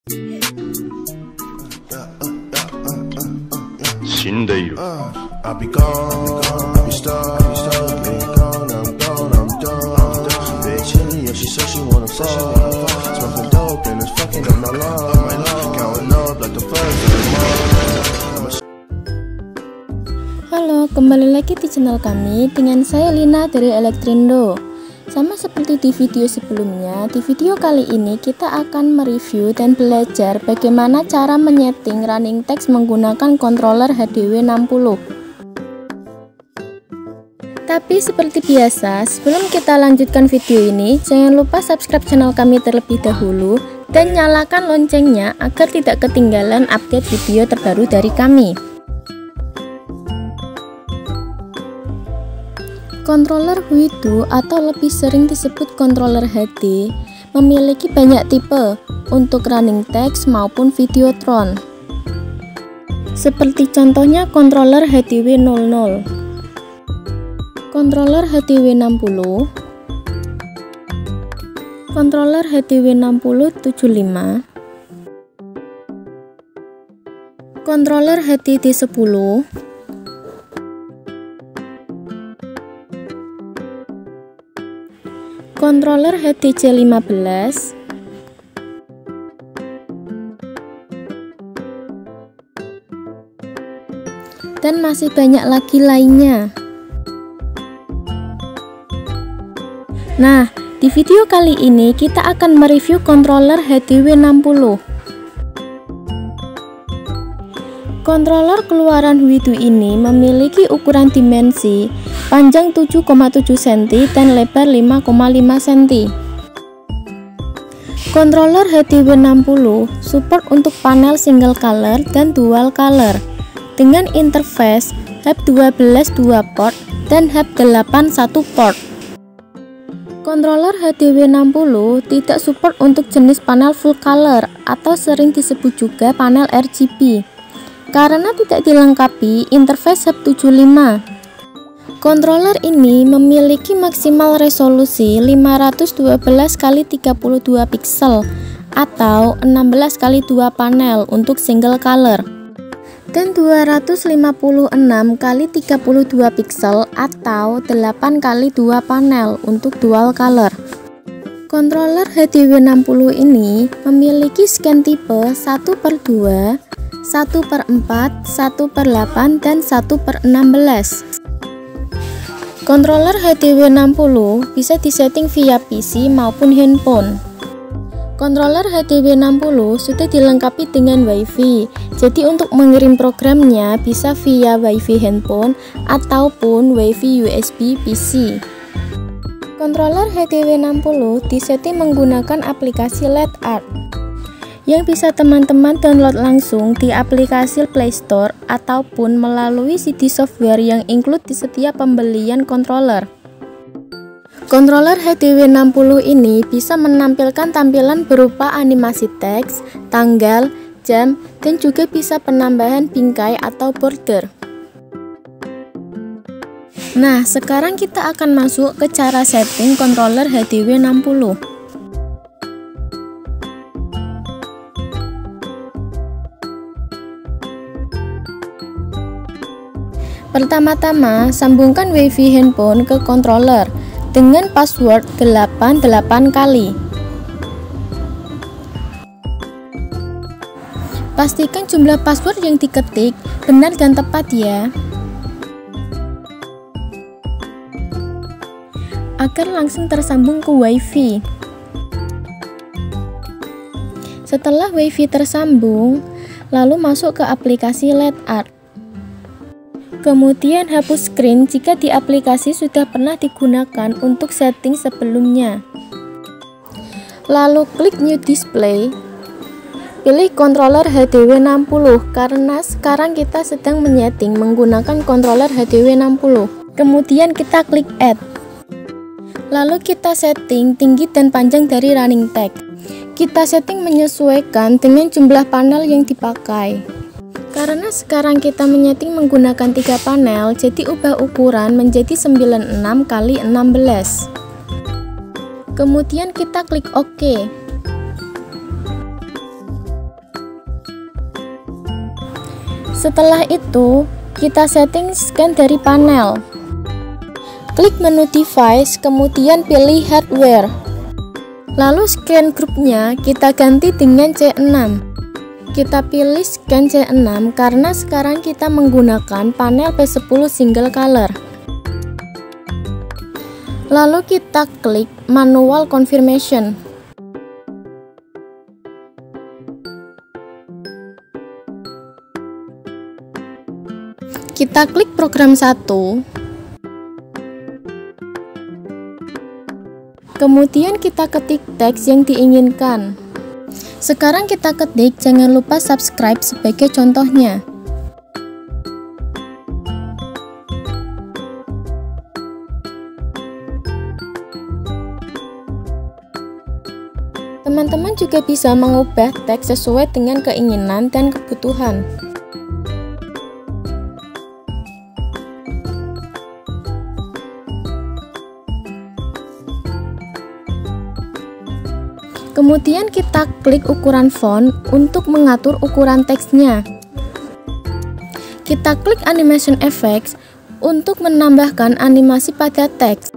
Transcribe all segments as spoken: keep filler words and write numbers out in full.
Halo, kembali lagi di channel kami dengan saya Lina dari Elektrindo. Sama seperti di video sebelumnya, di video kali ini kita akan mereview dan belajar bagaimana cara menyeting running text menggunakan controller H D W enam puluh. Tapi seperti biasa, sebelum kita lanjutkan video ini, jangan lupa subscribe channel kami terlebih dahulu dan nyalakan loncengnya agar tidak ketinggalan update video terbaru dari kami. Controller Huidu atau lebih sering disebut controller H D memiliki banyak tipe untuk running text maupun Videotron. Seperti contohnya controller H D W nol nol, controller H D W enam puluh, controller H D W enam puluh tujuh puluh lima, controller H D D sepuluh, controller H D C lima belas, dan masih banyak lagi lainnya. Nah, di video kali ini kita akan mereview controller H D W enam puluh. Controller keluaran Huidu ini memiliki ukuran dimensi panjang tujuh koma tujuh sentimeter dan lebar lima koma lima sentimeter. Controller H D W enam puluh support untuk panel single color dan dual color dengan interface H B dua belas dua port dan H B delapan satu port. Controller H D W enam puluh tidak support untuk jenis panel full color atau sering disebut juga panel R G B karena tidak dilengkapi interface H B tujuh puluh lima. Controller ini memiliki maksimal resolusi lima ratus dua belas kali tiga puluh dua piksel atau enam belas kali dua panel untuk single color dan dua ratus lima puluh enam kali tiga puluh dua piksel atau delapan kali dua panel untuk dual color. Controller H D W enam puluh ini memiliki scan tipe satu per dua, satu per empat, satu per delapan, dan satu per enam belas. Controller H D W enam puluh bisa disetting via P C maupun handphone. Controller H D W enam puluh sudah dilengkapi dengan WiFi, jadi untuk mengirim programnya bisa via WiFi handphone ataupun WiFi U S B P C. Controller H D W enam puluh disetting menggunakan aplikasi LedArt yang bisa teman-teman download langsung di aplikasi Play Store ataupun melalui C D software yang include di setiap pembelian controller. Controller H D W enam puluh ini bisa menampilkan tampilan berupa animasi teks, tanggal, jam, dan juga bisa penambahan bingkai atau border. Nah, sekarang kita akan masuk ke cara setting controller H D W enam puluh. Pertama-tama, sambungkan WiFi handphone ke controller dengan password delapan delapan kali. Pastikan jumlah password yang diketik benar dan tepat ya, agar langsung tersambung ke WiFi. Setelah WiFi tersambung, lalu masuk ke aplikasi LedArt. Kemudian hapus screen jika di aplikasi sudah pernah digunakan untuk setting sebelumnya. Lalu klik New Display. Pilih controller H D W enam puluh karena sekarang kita sedang menyeting menggunakan controller H D W enam puluh. Kemudian kita klik Add. Lalu kita setting tinggi dan panjang dari running text. Kita setting menyesuaikan dengan jumlah panel yang dipakai. Karena sekarang kita menyeting menggunakan tiga panel, jadi ubah ukuran menjadi sembilan puluh enam kali enam belas. Kemudian kita klik OK. Setelah itu, kita setting scan dari panel. Klik menu device, kemudian pilih hardware. Lalu scan grupnya kita ganti dengan C enam. Kita pilih scan C enam karena sekarang kita menggunakan panel P sepuluh single color. Lalu kita klik manual confirmation. Kita klik program satu. Kemudian kita ketik teks yang diinginkan. Sekarang kita ketik, jangan lupa subscribe sebagai contohnya. Teman-teman juga bisa mengubah teks sesuai dengan keinginan dan kebutuhan. Kemudian kita klik ukuran font untuk mengatur ukuran teksnya. Kita klik animation effects untuk menambahkan animasi pada teks.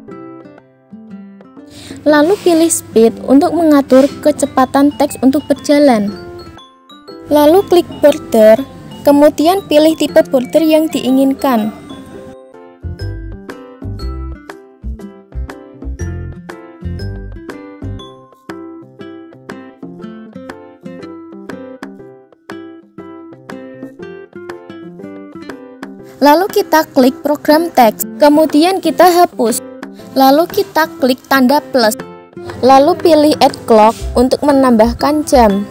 Lalu pilih speed untuk mengatur kecepatan teks untuk berjalan. Lalu klik border, kemudian pilih tipe border yang diinginkan. Lalu kita klik program teks, kemudian kita hapus. Lalu kita klik tanda plus. Lalu pilih add clock untuk menambahkan jam.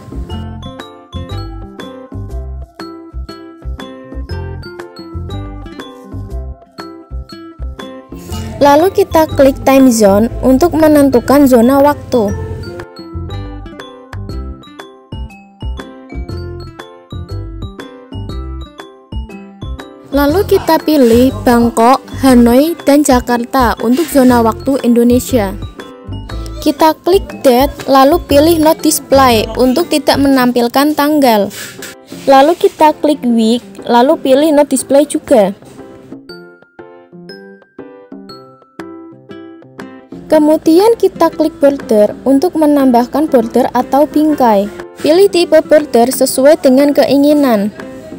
Lalu kita klik time zone untuk menentukan zona waktu. Lalu kita pilih Bangkok, Hanoi, dan Jakarta untuk zona waktu Indonesia. Kita klik date, lalu pilih not display untuk tidak menampilkan tanggal. Lalu kita klik week, lalu pilih not display juga. Kemudian kita klik border untuk menambahkan border atau bingkai. Pilih tipe border sesuai dengan keinginan.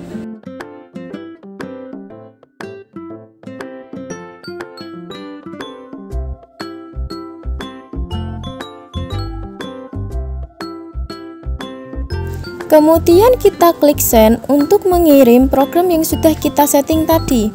Kemudian kita klik send untuk mengirim program yang sudah kita setting tadi.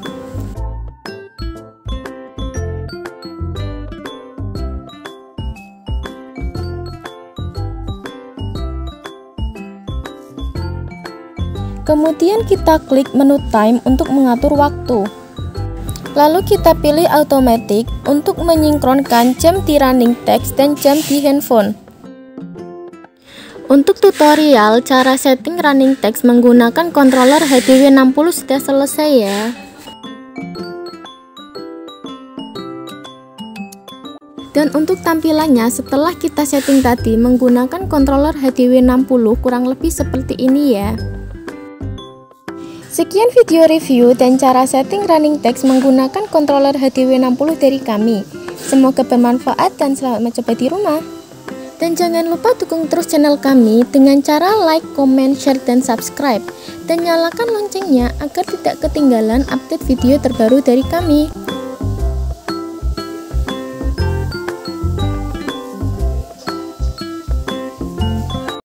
Kemudian kita klik menu time untuk mengatur waktu. Lalu kita pilih automatic untuk menyinkronkan jam di running text dan jam di handphone. Untuk tutorial cara setting running text menggunakan controller H D W enam puluh sudah selesai ya. Dan untuk tampilannya setelah kita setting tadi menggunakan controller H D W enam puluh kurang lebih seperti ini ya. Sekian video review dan cara setting running text menggunakan controller H D W enam puluh dari kami. Semoga bermanfaat dan selamat mencoba di rumah. Dan jangan lupa dukung terus channel kami dengan cara like, comment, share, dan subscribe. Dan nyalakan loncengnya agar tidak ketinggalan update video terbaru dari kami.